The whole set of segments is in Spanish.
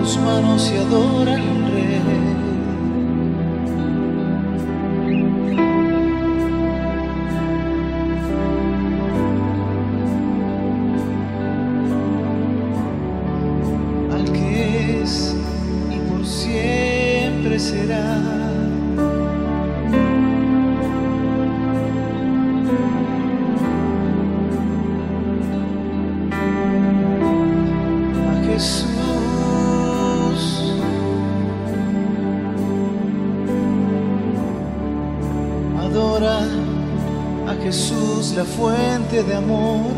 tus manos y adora al Rey. Al que es y por siempre será. Jesús, adora a Jesús, la fuente de amor.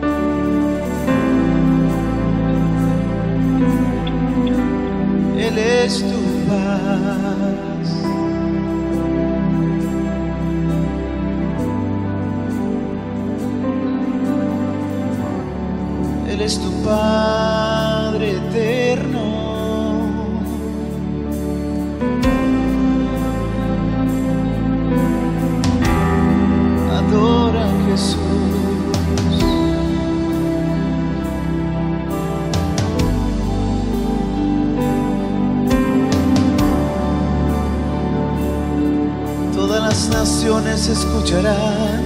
Él es tu paz. Él es tu Padre eterno. Adora a Jesús. Todas las naciones escucharán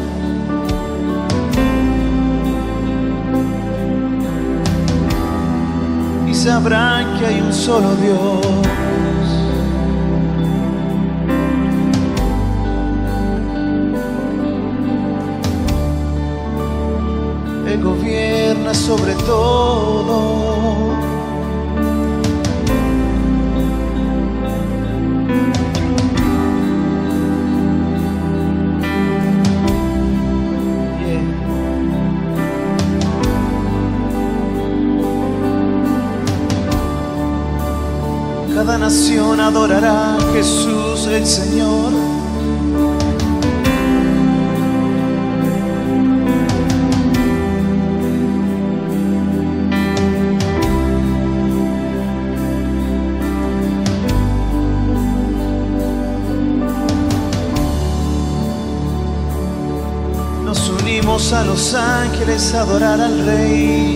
y sabrán que hay un solo Dios. Él gobierna sobre todo. Cada nación adorará a Jesús el Señor. Nos unimos a los ángeles a adorar al Rey.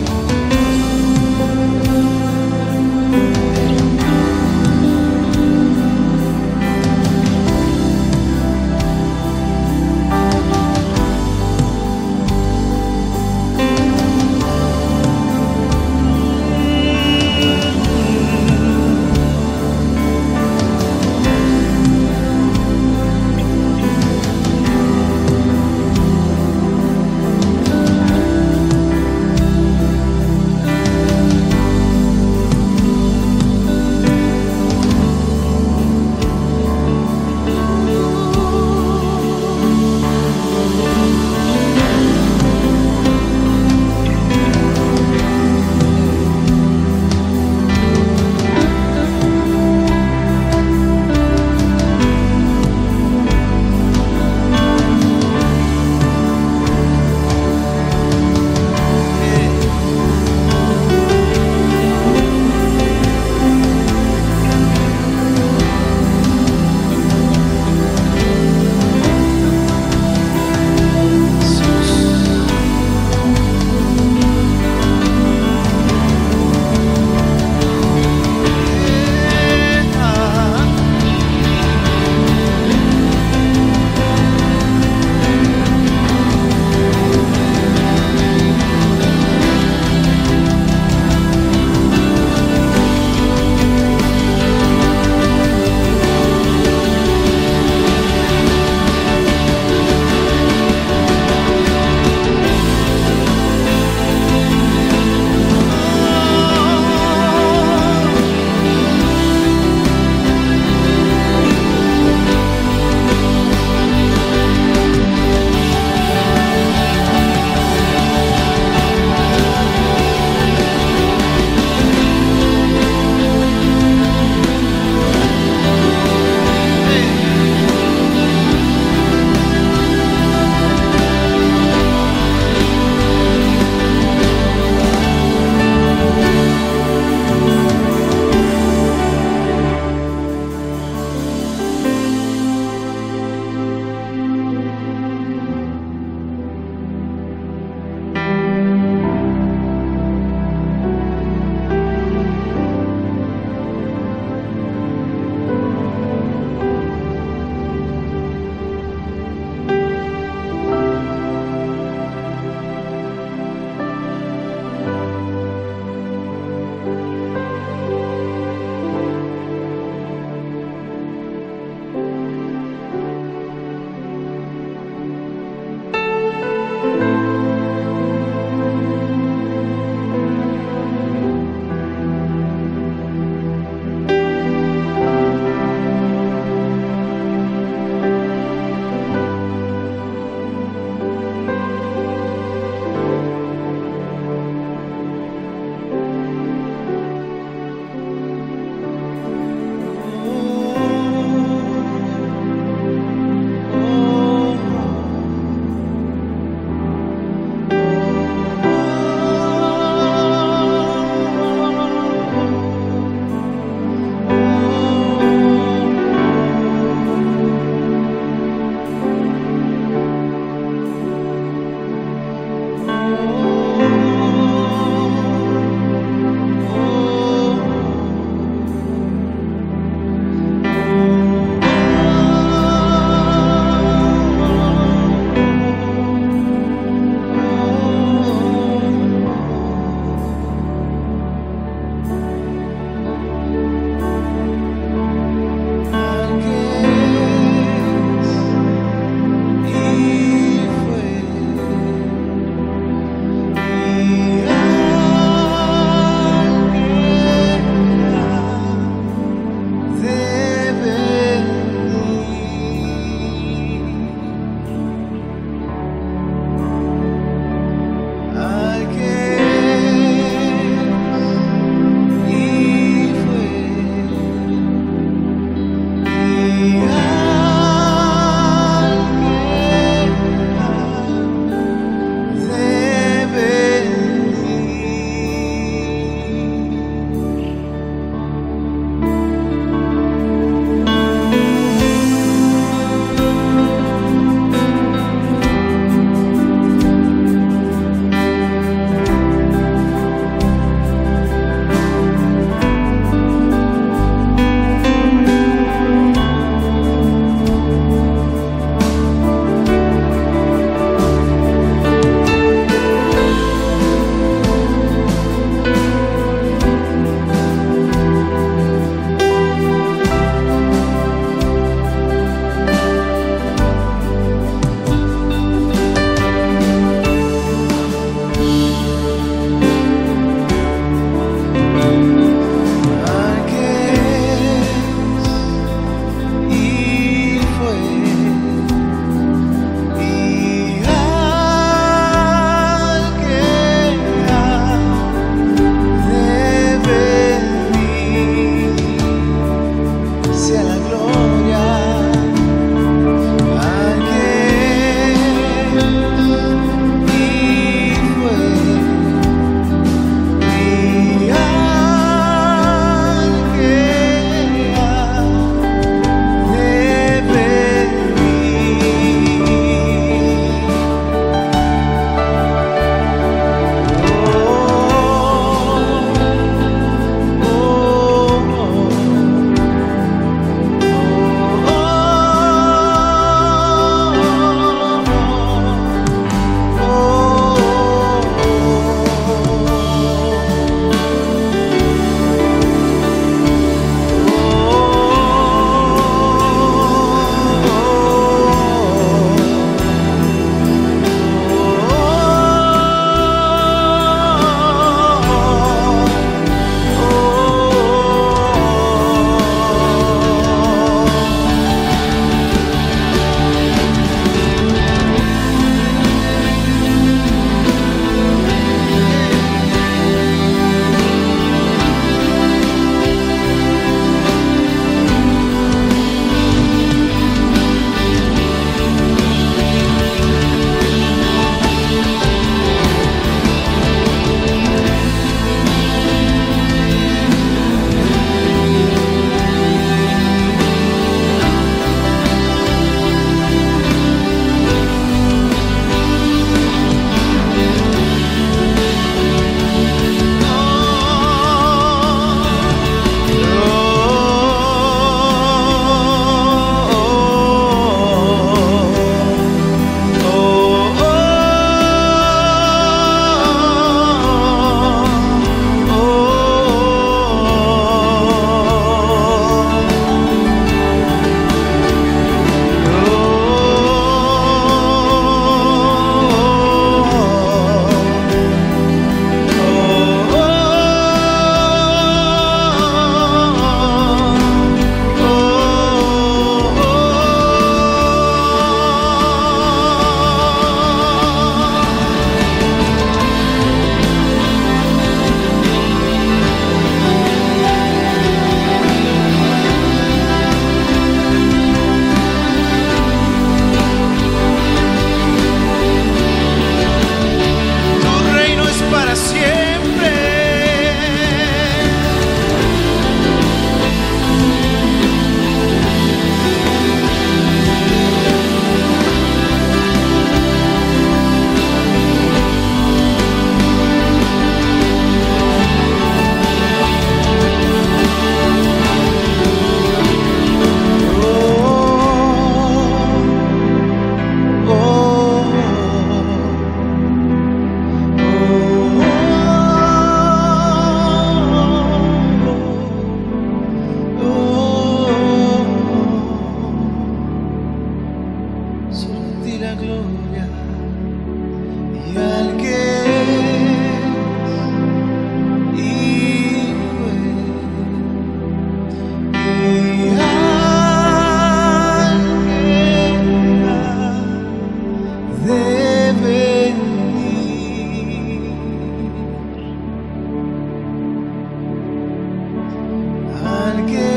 al que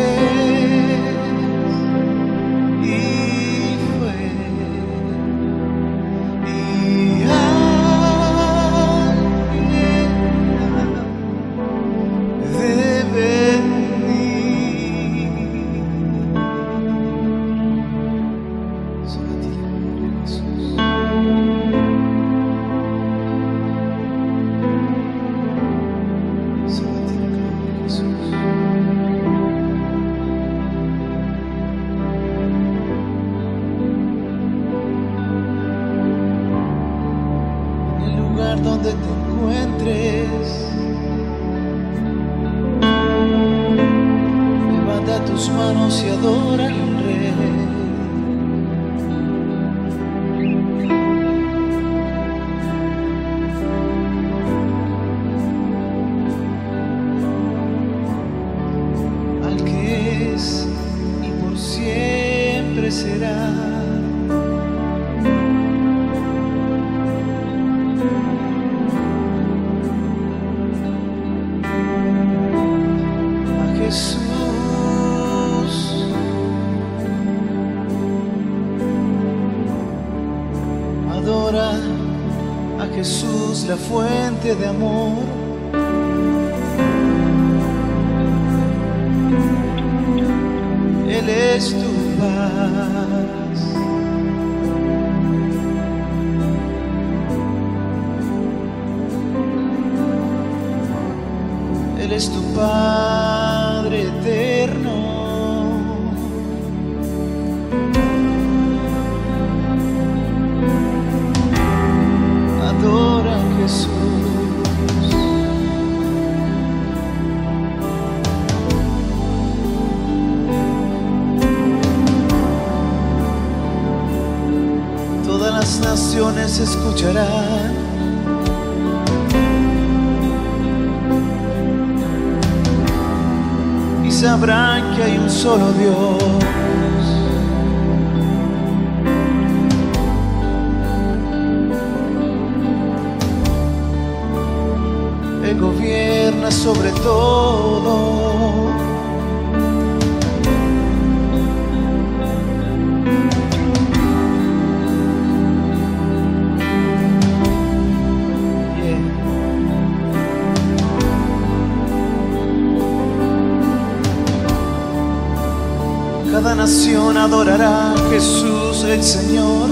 es y fue y al que de venir. Solo a ti la gloria, Jesús. Solo a ti la gloria, Jesús. En el lugar donde te encuentres, levanta tus manos y adora al Rey. Al que es y por siempre será. A Jesús, adora a Jesús, la fuente de amor. Él es tu paz. Él es tu Padre eterno. Adora a Jesús. Todas las naciones escucharán y sabrán que hay un solo Dios. Él gobierna sobre todo. Cada nación adorará a Jesús el Señor.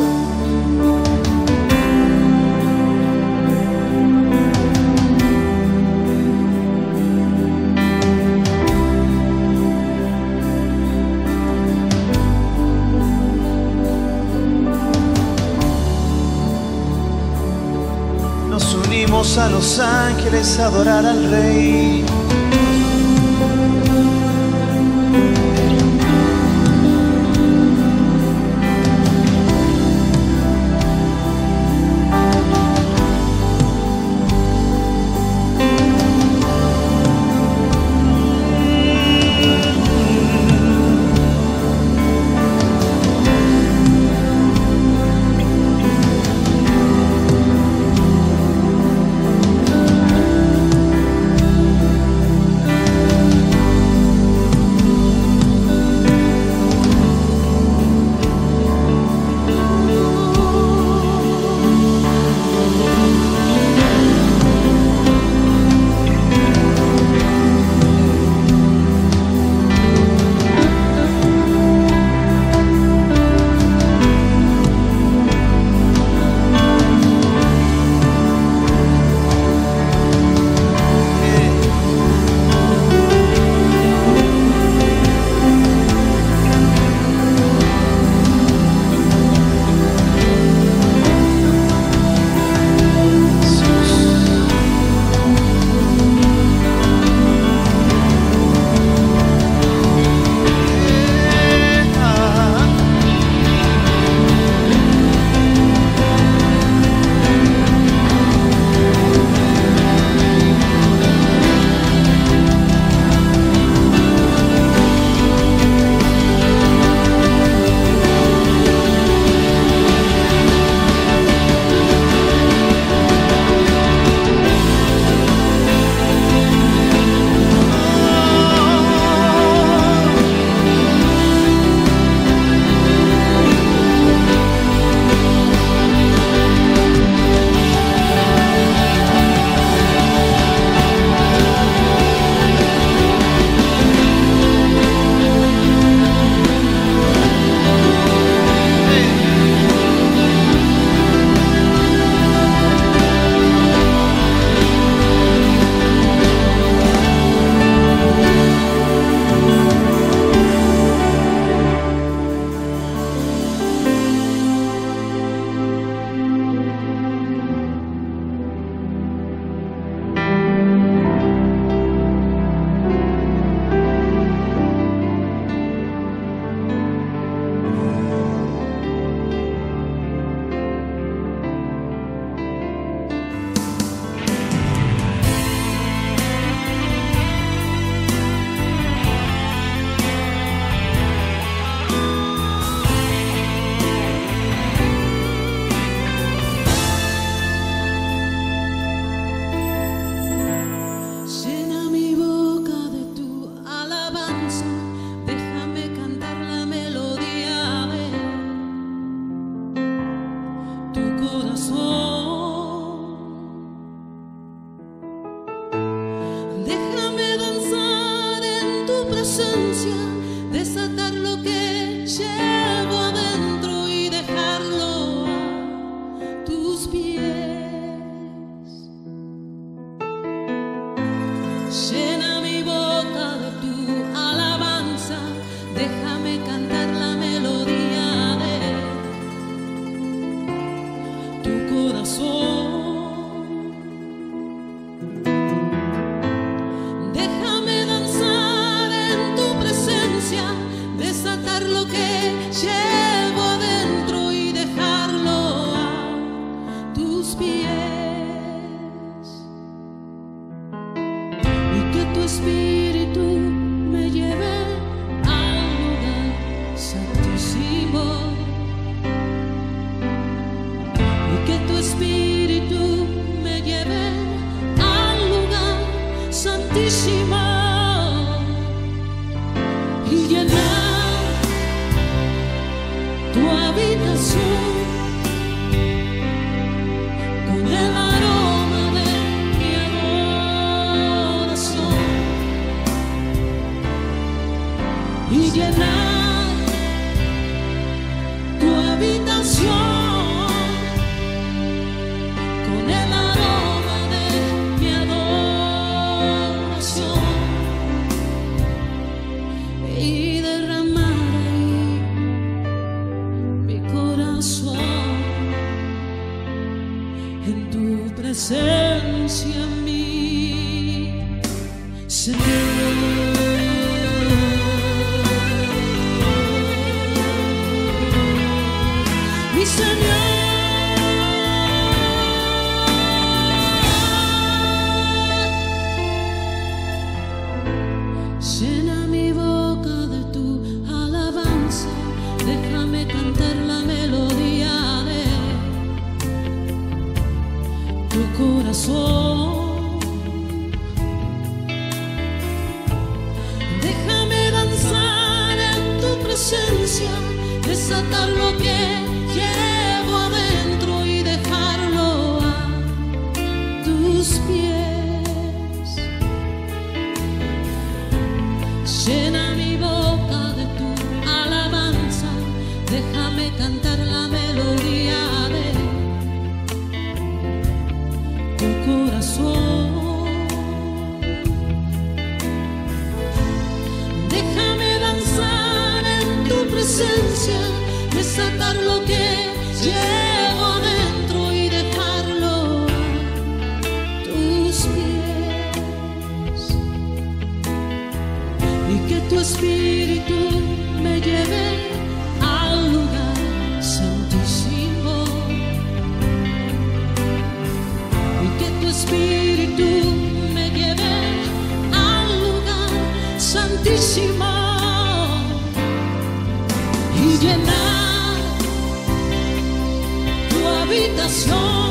Nos unimos a los ángeles a adorar al Rey. desatar lo que llevo adentro y dejarlo a tus pies. Llena mi boca de tu alabanza, déjame cantar la melodía de tu corazón. Déjame danzar en tu presencia, desatar lo que llevo adentro y dejarlo a tus pies. Y que tu espíritu me lleve al lugar santísimo. Y que tu espíritu me lleve al lugar santísimo. Y llenar tu habitación con el aroma de mi adoración. Y llenar tu habitación con el aroma de mi adoración. Y derramar ahí mi corazón en tu presencia, mi Señor. Mi Señor. Llena mi boca de tu alabanza, déjame cantar la melodía de tu corazón. Déjame danzar en tu presencia, desatar lo que llevo adentro y dejarlo a tus pies. Llena mi boca de tu alabanza, déjame cantar la melodía de tu corazón. Déjame danzar en tu presencia, desatar lo que llevo adentro y dejarlo a tus pies. Y que tu espíritu me lleve al lugar santísimo. Y que tu espíritu me lleve al lugar santísimo. Y llenar tu habitación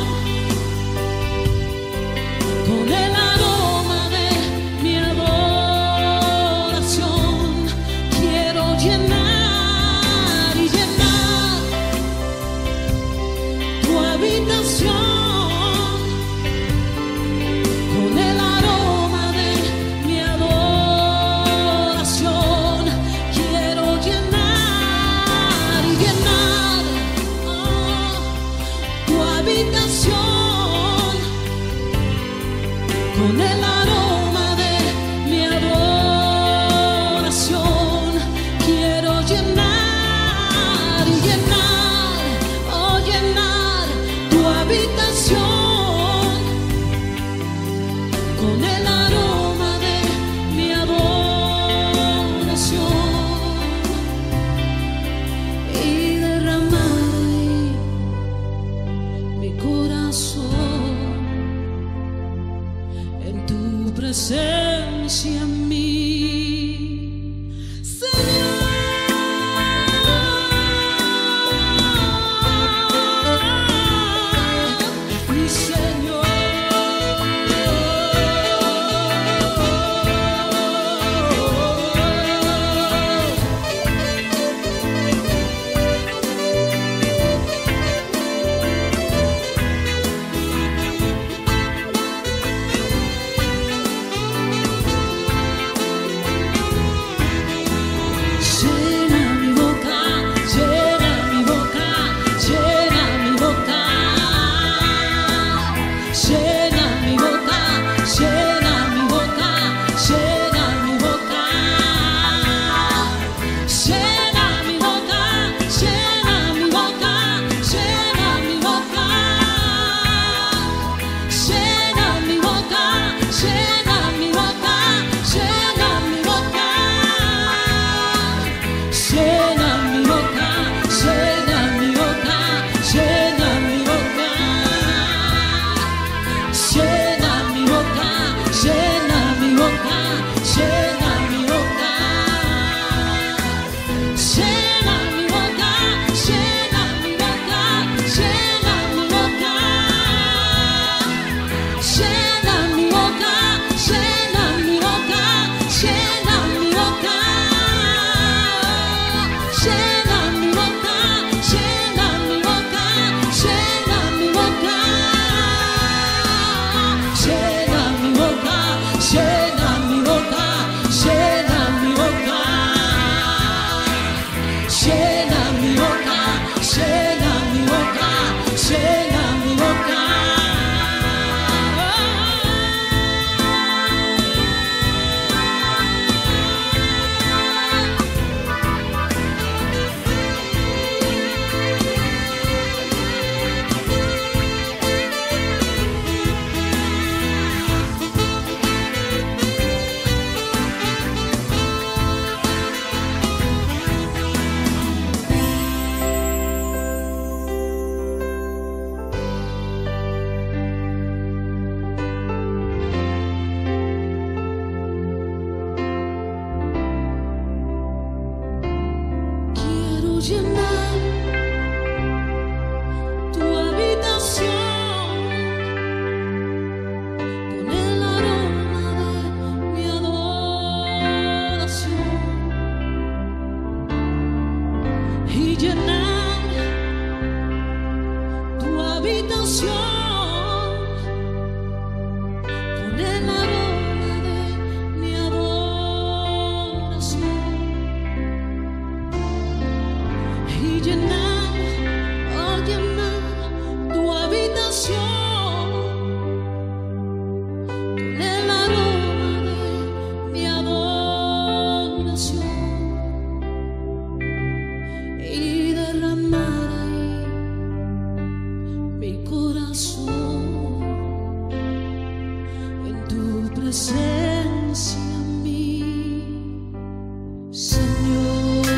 con el aroma de mi adoración. Quiero llenar y llenar tu habitación con el aroma de mi adoración. Quiero llenar y llenar tu habitación con el aroma de mi adoración. Quiero llenar y llenar, oh, llenar tu habitación con el aroma de mi adoración. Y derramar ahí mi corazón en tu presencia, mi Señor, mi Señor. llenar tu habitación con el aroma de mi adoración y llenar tu habitación con el aroma de mi adoración y llenar, oh, llenar tu habitación con el aroma de mi adoración y derramar ahí mi corazón en tu presencia, mi Señor.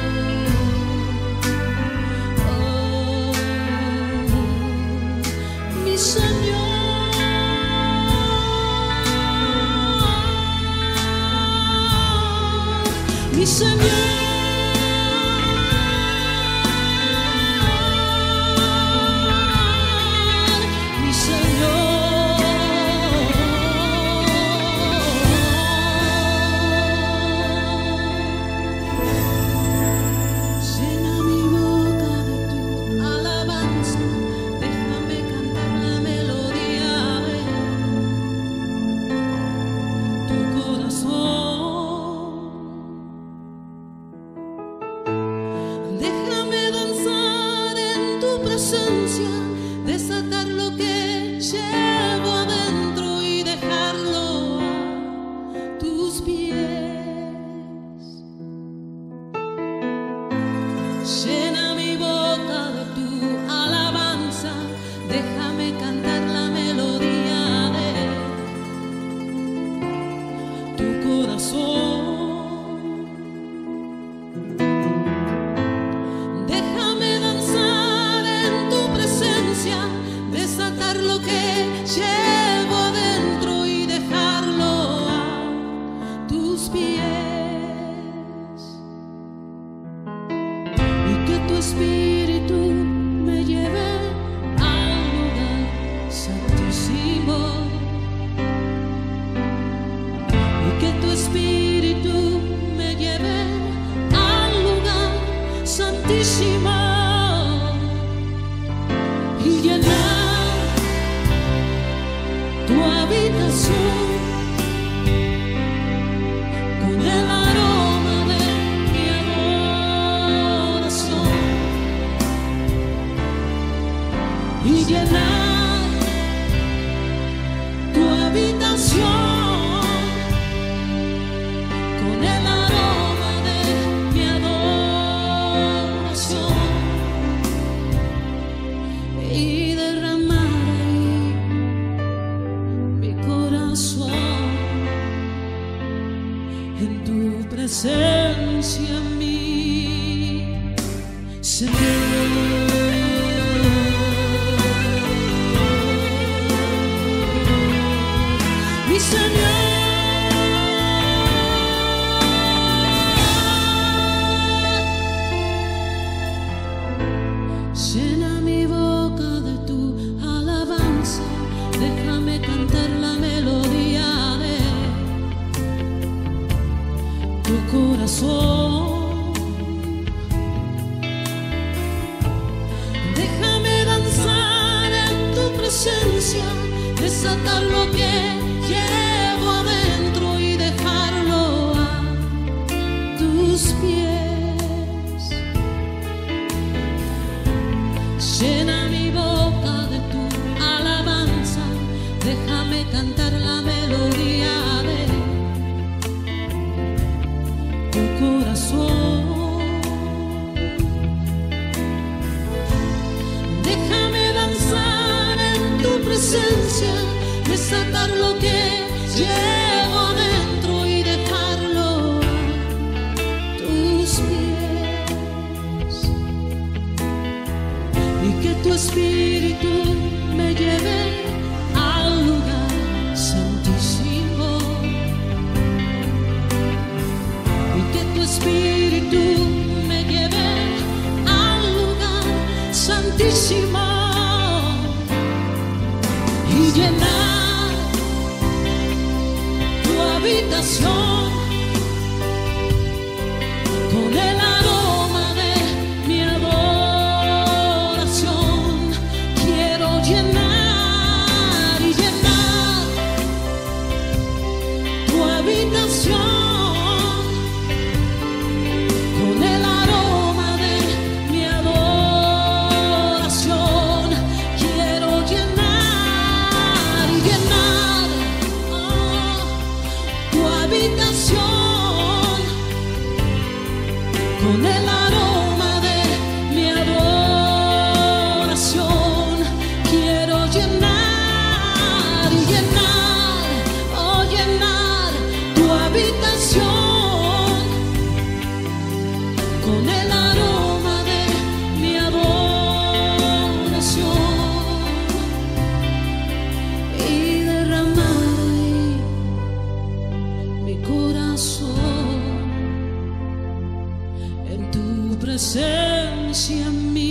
Oh, mi Señor, mi Señor. Llena mi boca de tu alabanza, déjame cantar la melodía de tu corazón. Déjame danzar en tu presencia, desatar lo que llevo adentro y dejarlo a tus pies. Llena mi boca de tu alabanza, déjame cantar la melodía de tu corazón. Déjame danzar en tu presencia, desatar lo que llevo adentro y dejarlo a tus pies. Y que tu espíritu me lleve al lugar santísimo. Y que tu espíritu me lleve al lugar santísimo y llenar tu habitación con el aroma de mi adoración y llenar tu habitación con el aroma de mi adoración y derramar ahí mi corazón en tu presencia, mi Señor. Mi Señor, llena mi boca de tu alabanza, déjame cantar la melodía de tu corazón. Déjame danzar en tu presencia, desatar lo que llevo adentro y dejarlo a tus pies. Llena mi boca de tu alabanza, déjame cantar la melodía de tu corazón. Déjame danzar en tu presencia, desatar habitación con el aroma de mi adoración. Quiero llenar y llenar tu habitación con el aroma de mi adoración. Quiero llenar y llenar tu habitación con el aroma de mi adoración. Quiero llenar y llenar, oh, llenar tu habitación con el aroma de mi adoración y derramar ahí mi corazón en tu presencia en mí,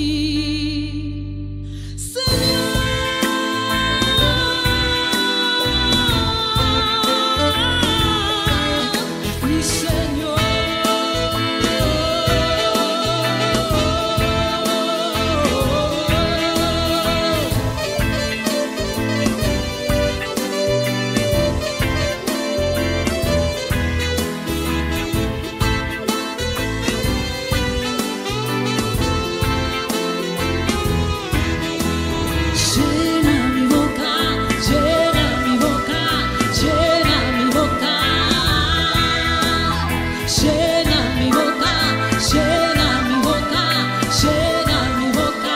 Señor, mi Señor. Llena mi boca, llena mi boca, llena mi boca, llena mi boca, llena mi boca, llena mi boca,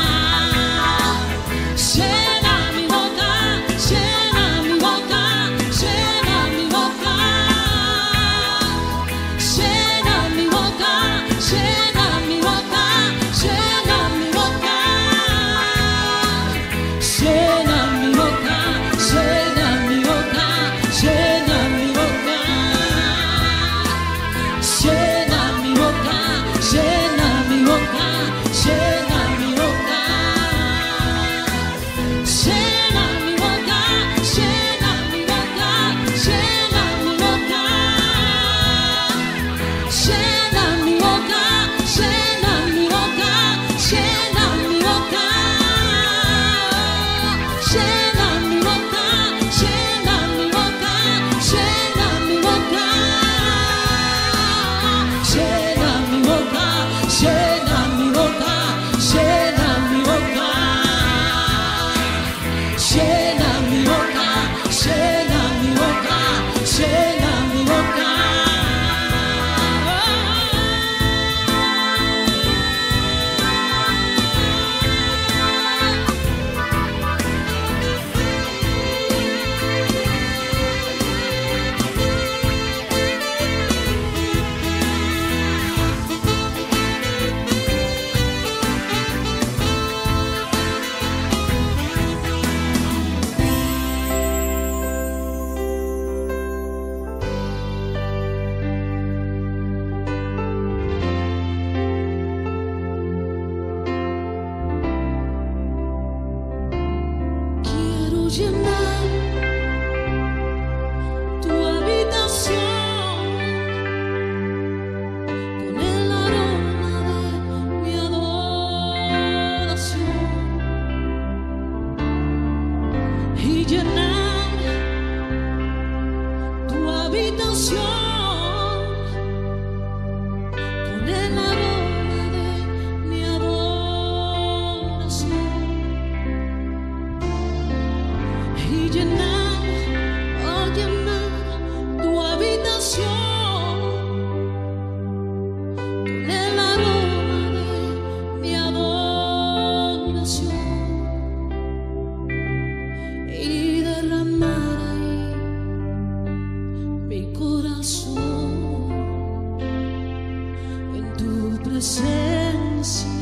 llena mi boca, llena mi boca, llena mi boca, llena mi boca, llena mi boca, llena mi boca. Llena mi boca, llena mi boca, llena mi boca, llena mi boca, llena mi boca, llena mi boca, llena mi boca, llena mi boca, llena mi boca, llena mi boca, llena mi boca, llena mi boca. Llena mi boca, llena mi boca, llena mi boca, llena mi boca, llena mi boca, llena mi boca, llena mi boca, llena mi boca, llena mi boca. Quiero llenar tu habitación con el aroma de mi adoración y llenar tu habitación con el aroma de mi adoración. Y llenar, oh, llenar tu habitación con el aroma de mi adoración y derramar ahí mi corazón en tu presencia.